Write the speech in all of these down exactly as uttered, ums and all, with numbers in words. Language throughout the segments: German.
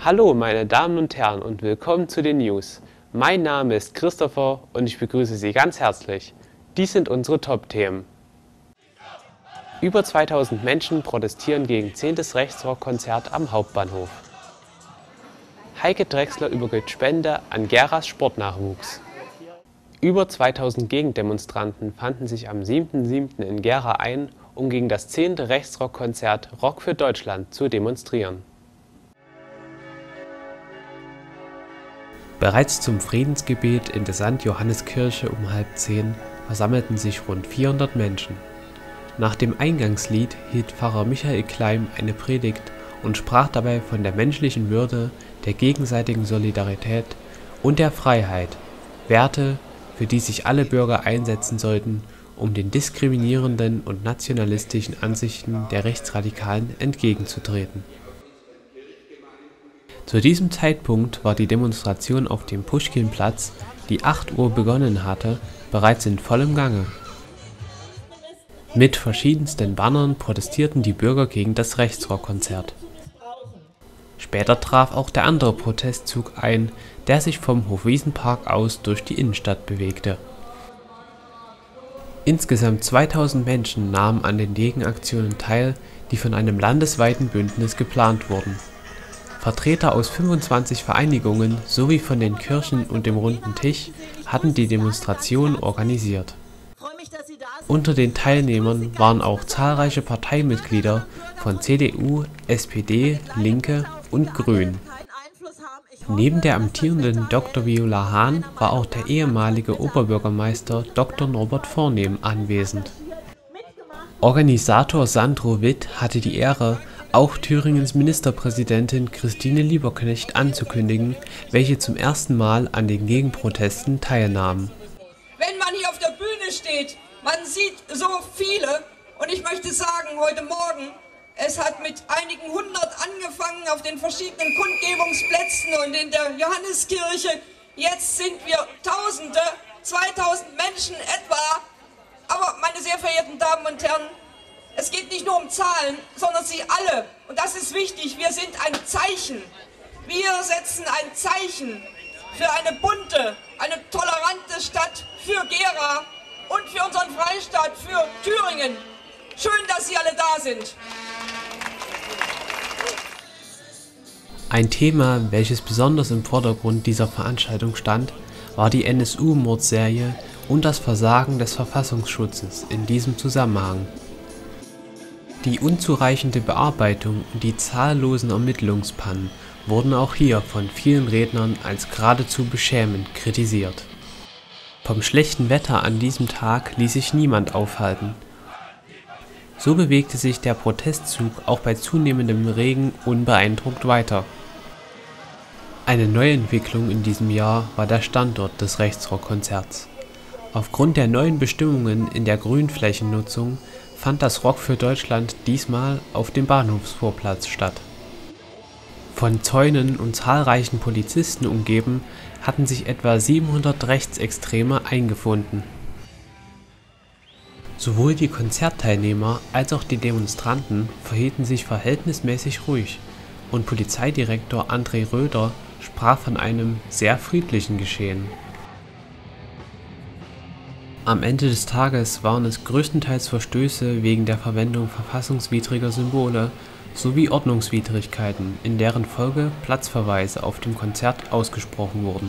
Hallo meine Damen und Herren und willkommen zu den News. Mein Name ist Christopher und ich begrüße Sie ganz herzlich. Dies sind unsere Top-Themen. Über zweitausend Menschen protestieren gegen zehntes Rechtsrock-Konzert am Hauptbahnhof. Heike Drechsler übergibt Spende an Geras Sportnachwuchs. Über zweitausend Gegendemonstranten fanden sich am siebten siebten in Gera ein, um gegen das zehnte Rechtsrock-Konzert Rock für Deutschland zu demonstrieren. Bereits zum Friedensgebet in der Sankt Johanneskirche um halb zehn versammelten sich rund vierhundert Menschen. Nach dem Eingangslied hielt Pfarrer Michael Kleim eine Predigt und sprach dabei von der menschlichen Würde, der gegenseitigen Solidarität und der Freiheit, Werte, für die sich alle Bürger einsetzen sollten, um den diskriminierenden und nationalistischen Ansichten der Rechtsradikalen entgegenzutreten. Zu diesem Zeitpunkt war die Demonstration auf dem Puschkinplatz, die acht Uhr begonnen hatte, bereits in vollem Gange. Mit verschiedensten Bannern protestierten die Bürger gegen das Rechtsrock-Konzert. Später traf auch der andere Protestzug ein, der sich vom Hofwiesenpark aus durch die Innenstadt bewegte. Insgesamt zweitausend Menschen nahmen an den Gegenaktionen teil, die von einem landesweiten Bündnis geplant wurden. Vertreter aus fünfundzwanzig Vereinigungen sowie von den Kirchen und dem Runden Tisch hatten die Demonstration organisiert. Unter den Teilnehmern waren auch zahlreiche Parteimitglieder von C D U, S P D, Linke und Grünen. Neben der amtierenden Doktor Viola Hahn war auch der ehemalige Oberbürgermeister Doktor Norbert Vornehm anwesend. Organisator Sandro Witt hatte die Ehre, auch Thüringens Ministerpräsidentin Christine Lieberknecht anzukündigen, welche zum ersten Mal an den Gegenprotesten teilnahm. Wenn man hier auf der Bühne steht, man sieht so viele, und ich möchte sagen, heute Morgen, es hat mit einigen hundert angefangen auf den verschiedenen Kundgebungsplätzen und in der Johanneskirche. Jetzt sind wir Tausende, zweitausend Menschen etwa. Aber meine sehr verehrten Damen und Herren, es geht nicht nur um Zahlen, sondern Sie alle, und das ist wichtig, wir sind ein Zeichen. Wir setzen ein Zeichen für eine bunte, eine tolerante Stadt, für Gera und für unseren Freistaat, für Thüringen. Schön, dass Sie alle da sind. Ein Thema, welches besonders im Vordergrund dieser Veranstaltung stand, war die N S U-Mordserie und das Versagen des Verfassungsschutzes in diesem Zusammenhang. Die unzureichende Bearbeitung und die zahllosen Ermittlungspannen wurden auch hier von vielen Rednern als geradezu beschämend kritisiert. Vom schlechten Wetter an diesem Tag ließ sich niemand aufhalten. So bewegte sich der Protestzug auch bei zunehmendem Regen unbeeindruckt weiter. Eine Neuentwicklung in diesem Jahr war der Standort des Rechtsrock-Konzerts. Aufgrund der neuen Bestimmungen in der Grünflächennutzung fand das Rock für Deutschland diesmal auf dem Bahnhofsvorplatz statt. Von Zäunen und zahlreichen Polizisten umgeben, hatten sich etwa siebenhundert Rechtsextreme eingefunden. Sowohl die Konzertteilnehmer als auch die Demonstranten verhielten sich verhältnismäßig ruhig und Polizeidirektor André Röder sprach von einem sehr friedlichen Geschehen. Am Ende des Tages waren es größtenteils Verstöße wegen der Verwendung verfassungswidriger Symbole sowie Ordnungswidrigkeiten, in deren Folge Platzverweise auf dem Konzert ausgesprochen wurden.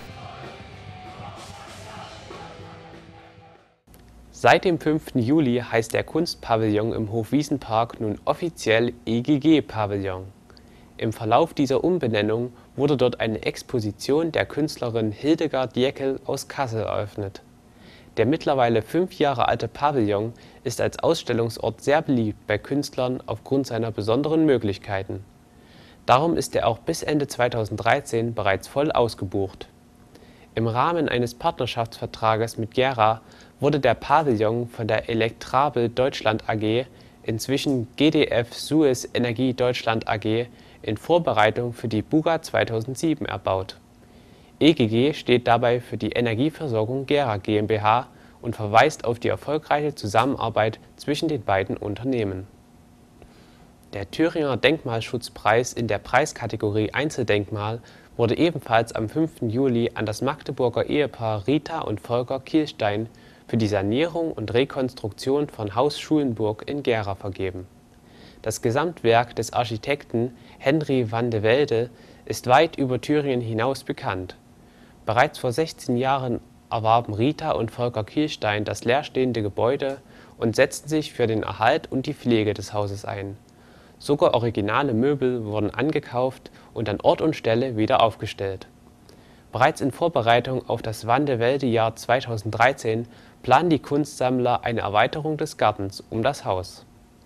Seit dem fünften Juli heißt der Kunstpavillon im Hofwiesenpark nun offiziell E G G-Pavillon. Im Verlauf dieser Umbenennung wurde dort eine Exposition der Künstlerin Hildegard Jekyll aus Kassel eröffnet. Der mittlerweile fünf Jahre alte Pavillon ist als Ausstellungsort sehr beliebt bei Künstlern aufgrund seiner besonderen Möglichkeiten. Darum ist er auch bis Ende zweitausenddreizehn bereits voll ausgebucht. Im Rahmen eines Partnerschaftsvertrages mit Gera wurde der Pavillon von der Electrabel Deutschland A G, inzwischen G D F Suez Energie Deutschland A G, in Vorbereitung für die Buga zweitausendsieben erbaut. E G G steht dabei für die Energieversorgung Gera GmbH und verweist auf die erfolgreiche Zusammenarbeit zwischen den beiden Unternehmen. Der Thüringer Denkmalschutzpreis in der Preiskategorie Einzeldenkmal wurde ebenfalls am fünften Juli an das Magdeburger Ehepaar Rita und Volker Kielstein für die Sanierung und Rekonstruktion von Haus Schulenburg in Gera vergeben. Das Gesamtwerk des Architekten Henry van de Velde ist weit über Thüringen hinaus bekannt. Bereits vor sechzehn Jahren erwarben Rita und Volker Kielstein das leerstehende Gebäude und setzten sich für den Erhalt und die Pflege des Hauses ein. Sogar originale Möbel wurden angekauft und an Ort und Stelle wieder aufgestellt. Bereits in Vorbereitung auf das Van-de-Velde-Jahr zweitausenddreizehn planen die Kunstsammler eine Erweiterung des Gartens um das Haus.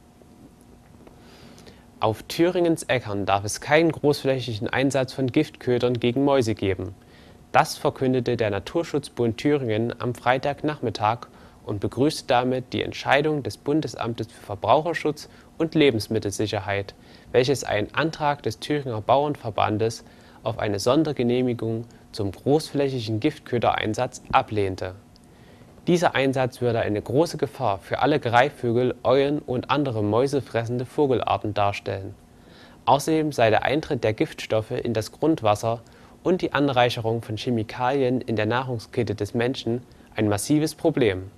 Auf Thüringens Äckern darf es keinen großflächigen Einsatz von Giftködern gegen Mäuse geben. Das verkündete der Naturschutzbund Thüringen am Freitagnachmittag und begrüßte damit die Entscheidung des Bundesamtes für Verbraucherschutz und Lebensmittelsicherheit, welches einen Antrag des Thüringer Bauernverbandes auf eine Sondergenehmigung zum großflächigen Giftködereinsatz ablehnte. Dieser Einsatz würde eine große Gefahr für alle Greifvögel, Eulen und andere mäusefressende Vogelarten darstellen. Außerdem sei der Eintritt der Giftstoffe in das Grundwasser und die Anreicherung von Chemikalien in der Nahrungskette des Menschen ein massives Problem.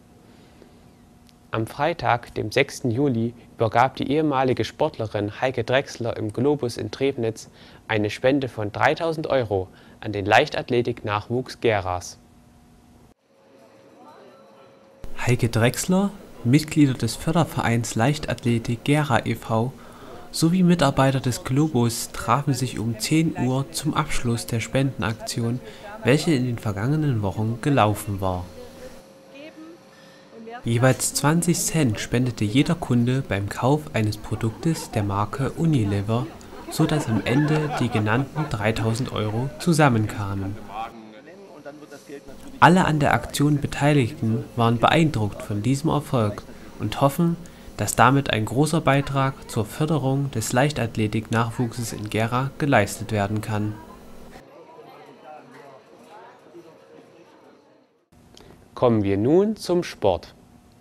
Am Freitag, dem sechsten Juli, übergab die ehemalige Sportlerin Heike Drechsler im Globus in Trebnitz eine Spende von dreitausend Euro an den Leichtathletik-Nachwuchs Geras. Heike Drechsler, Mitglieder des Fördervereins Leichtathletik Gera e V sowie Mitarbeiter des Globus trafen sich um zehn Uhr zum Abschluss der Spendenaktion, welche in den vergangenen Wochen gelaufen war. Jeweils zwanzig Cent spendete jeder Kunde beim Kauf eines Produktes der Marke Unilever, so dass am Ende die genannten dreitausend Euro zusammenkamen. Alle an der Aktion Beteiligten waren beeindruckt von diesem Erfolg und hoffen, dass damit ein großer Beitrag zur Förderung des Leichtathletik-Nachwuchses in Gera geleistet werden kann. Kommen wir nun zum Sport.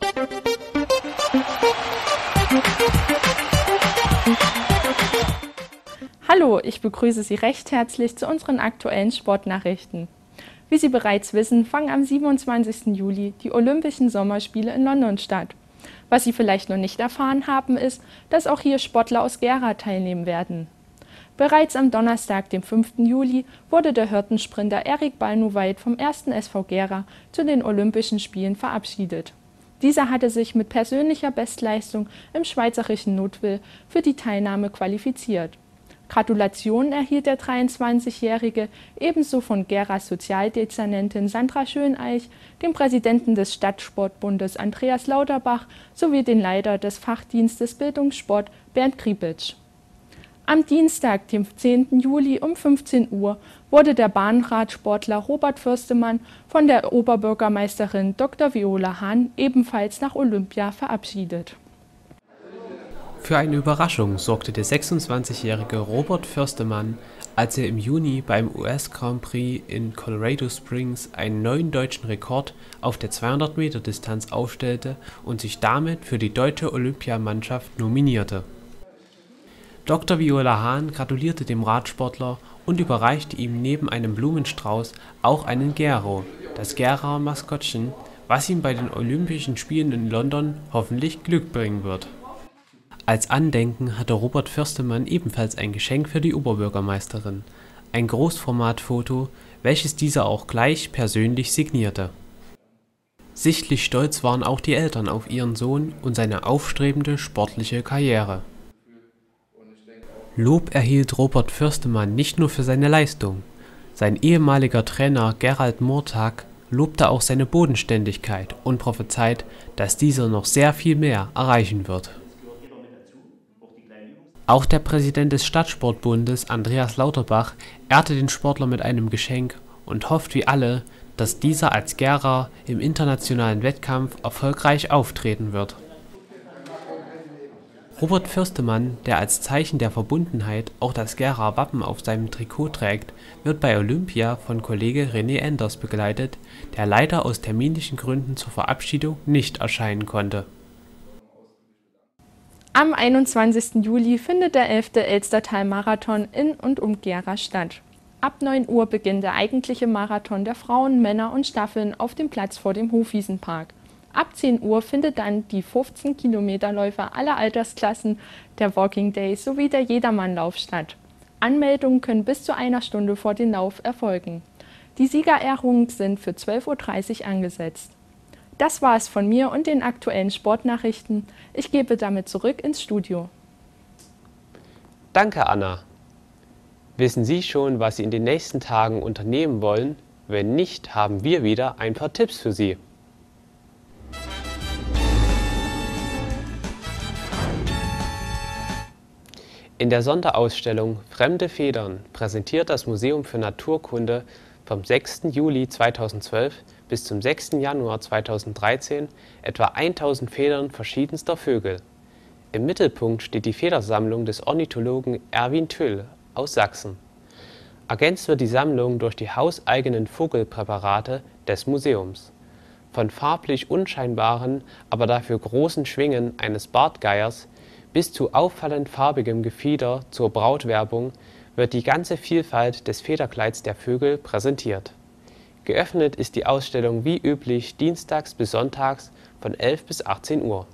Hallo, ich begrüße Sie recht herzlich zu unseren aktuellen Sportnachrichten. Wie Sie bereits wissen, fangen am siebenundzwanzigsten Juli die Olympischen Sommerspiele in London statt. Was Sie vielleicht noch nicht erfahren haben, ist, dass auch hier Sportler aus Gera teilnehmen werden. Bereits am Donnerstag, dem fünften Juli, wurde der Hürdensprinter Erik Balnowait vom ersten S V Gera zu den Olympischen Spielen verabschiedet. Dieser hatte sich mit persönlicher Bestleistung im schweizerischen Nottwil für die Teilnahme qualifiziert. Gratulationen erhielt der dreiundzwanzigjährige ebenso von Geras Sozialdezernentin Sandra Schöneich, dem Präsidenten des Stadtsportbundes Andreas Lauterbach sowie den Leiter des Fachdienstes Bildungssport Bernd Kripitsch. Am Dienstag, dem zehnten Juli um fünfzehn Uhr wurde der Bahnradsportler Robert Fürstemann von der Oberbürgermeisterin Doktor Viola Hahn ebenfalls nach Olympia verabschiedet. Für eine Überraschung sorgte der sechsundzwanzigjährige Robert Fürstemann, als er im Juni beim U S Grand Prix in Colorado Springs einen neuen deutschen Rekord auf der zweihundert Meter Distanz aufstellte und sich damit für die deutsche Olympiamannschaft nominierte. Doktor Viola Hahn gratulierte dem Radsportler und überreichte ihm neben einem Blumenstrauß auch einen Gero, das Geraer Maskottchen, was ihm bei den Olympischen Spielen in London hoffentlich Glück bringen wird. Als Andenken hatte Robert Fürstemann ebenfalls ein Geschenk für die Oberbürgermeisterin, ein Großformatfoto, welches diese auch gleich persönlich signierte. Sichtlich stolz waren auch die Eltern auf ihren Sohn und seine aufstrebende sportliche Karriere. Lob erhielt Robert Fürstemann nicht nur für seine Leistung. Sein ehemaliger Trainer Gerald Murtag lobte auch seine Bodenständigkeit und prophezeit, dass dieser noch sehr viel mehr erreichen wird. Auch der Präsident des Stadtsportbundes Andreas Lauterbach ehrte den Sportler mit einem Geschenk und hofft wie alle, dass dieser als Geraer im internationalen Wettkampf erfolgreich auftreten wird. Robert Fürstemann, der als Zeichen der Verbundenheit auch das Geraer Wappen auf seinem Trikot trägt, wird bei Olympia von Kollege René Enders begleitet, der leider aus terminlichen Gründen zur Verabschiedung nicht erscheinen konnte. Am einundzwanzigsten Juli findet der elfte Elstertal-Marathon in und um Gera statt. Ab neun Uhr beginnt der eigentliche Marathon der Frauen, Männer und Staffeln auf dem Platz vor dem Hofwiesenpark. Ab zehn Uhr findet dann die fünfzehn Kilometer-Läufe aller Altersklassen, der Walking Days sowie der Jedermannlauf statt. Anmeldungen können bis zu einer Stunde vor dem Lauf erfolgen. Die Siegerehrungen sind für zwölf Uhr dreißig angesetzt. Das war es von mir und den aktuellen Sportnachrichten. Ich gebe damit zurück ins Studio. Danke, Anna. Wissen Sie schon, was Sie in den nächsten Tagen unternehmen wollen? Wenn nicht, haben wir wieder ein paar Tipps für Sie. In der Sonderausstellung Fremde Federn präsentiert das Museum für Naturkunde vom sechsten Juli zweitausendzwölf bis zum sechsten Januar zweitausenddreizehn etwa tausend Federn verschiedenster Vögel. Im Mittelpunkt steht die Federsammlung des Ornithologen Erwin Thüll aus Sachsen. Ergänzt wird die Sammlung durch die hauseigenen Vogelpräparate des Museums. Von farblich unscheinbaren, aber dafür großen Schwingen eines Bartgeiers bis zu auffallend farbigem Gefieder zur Brautwerbung wird die ganze Vielfalt des Federkleids der Vögel präsentiert. Geöffnet ist die Ausstellung wie üblich dienstags bis sonntags von elf bis achtzehn Uhr.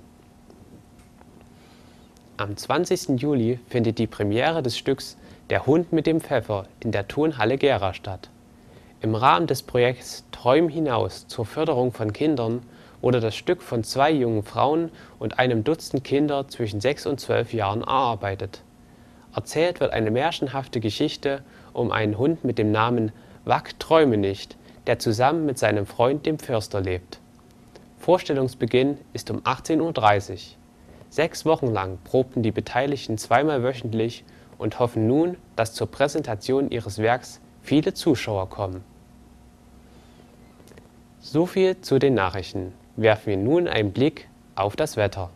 Am zwanzigsten Juli findet die Premiere des Stücks Der Hund mit dem Pfeffer in der Tonhalle Gera statt. Im Rahmen des Projekts Träum hinaus zur Förderung von Kindern wurde das Stück von zwei jungen Frauen und einem Dutzend Kinder zwischen sechs und zwölf Jahren erarbeitet. Erzählt wird eine märchenhafte Geschichte um einen Hund mit dem Namen Wack träume nicht, der zusammen mit seinem Freund dem Förster lebt. Vorstellungsbeginn ist um achtzehn Uhr dreißig. Sechs Wochen lang probten die Beteiligten zweimal wöchentlich und hoffen nun, dass zur Präsentation ihres Werks viele Zuschauer kommen. So viel zu den Nachrichten. Werfen wir nun einen Blick auf das Wetter.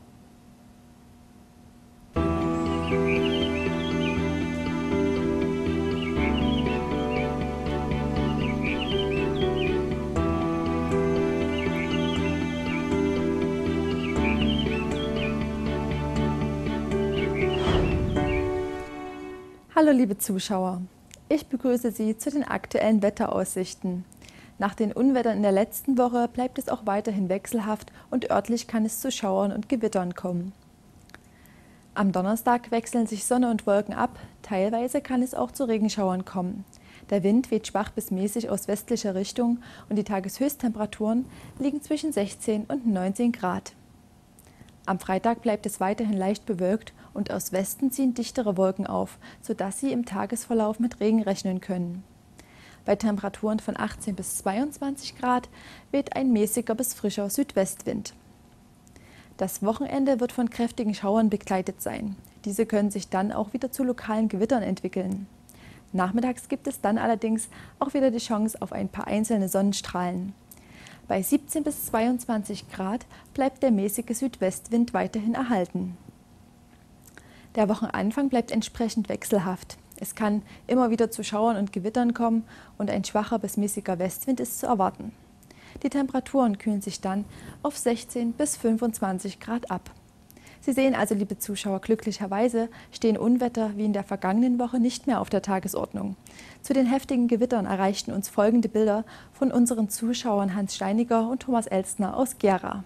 Hallo liebe Zuschauer, ich begrüße Sie zu den aktuellen Wetteraussichten. Nach den Unwettern in der letzten Woche bleibt es auch weiterhin wechselhaft und örtlich kann es zu Schauern und Gewittern kommen. Am Donnerstag wechseln sich Sonne und Wolken ab, teilweise kann es auch zu Regenschauern kommen. Der Wind weht schwach bis mäßig aus westlicher Richtung und die Tageshöchsttemperaturen liegen zwischen sechzehn und neunzehn Grad. Am Freitag bleibt es weiterhin leicht bewölkt und aus Westen ziehen dichtere Wolken auf, sodass Sie im Tagesverlauf mit Regen rechnen können. Bei Temperaturen von achtzehn bis zweiundzwanzig Grad weht ein mäßiger bis frischer Südwestwind. Das Wochenende wird von kräftigen Schauern begleitet sein. Diese können sich dann auch wieder zu lokalen Gewittern entwickeln. Nachmittags gibt es dann allerdings auch wieder die Chance auf ein paar einzelne Sonnenstrahlen. Bei siebzehn bis zweiundzwanzig Grad bleibt der mäßige Südwestwind weiterhin erhalten. Der Wochenanfang bleibt entsprechend wechselhaft. Es kann immer wieder zu Schauern und Gewittern kommen und ein schwacher bis mäßiger Westwind ist zu erwarten. Die Temperaturen kühlen sich dann auf sechzehn bis fünfundzwanzig Grad ab. Sie sehen also, liebe Zuschauer, glücklicherweise stehen Unwetter wie in der vergangenen Woche nicht mehr auf der Tagesordnung. Zu den heftigen Gewittern erreichten uns folgende Bilder von unseren Zuschauern Hans Steiniger und Thomas Elstner aus Gera.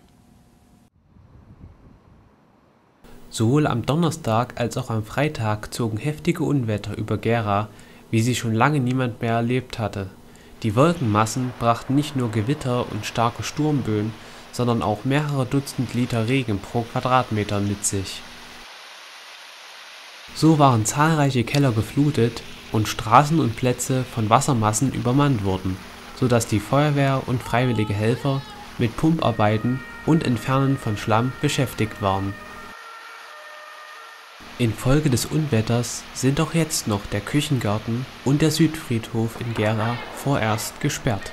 Sowohl am Donnerstag als auch am Freitag zogen heftige Unwetter über Gera, wie sie schon lange niemand mehr erlebt hatte. Die Wolkenmassen brachten nicht nur Gewitter und starke Sturmböen, sondern auch mehrere Dutzend Liter Regen pro Quadratmeter mit sich. So waren zahlreiche Keller geflutet und Straßen und Plätze von Wassermassen übermannt wurden, sodass die Feuerwehr und freiwillige Helfer mit Pumparbeiten und Entfernen von Schlamm beschäftigt waren. Infolge des Unwetters sind auch jetzt noch der Küchengarten und der Südfriedhof in Gera vorerst gesperrt.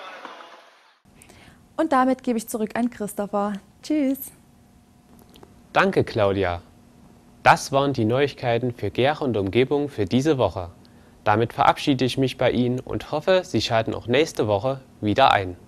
Und damit gebe ich zurück an Christopher. Tschüss. Danke, Claudia. Das waren die Neuigkeiten für Gera und Umgebung für diese Woche. Damit verabschiede ich mich bei Ihnen und hoffe, Sie schalten auch nächste Woche wieder ein.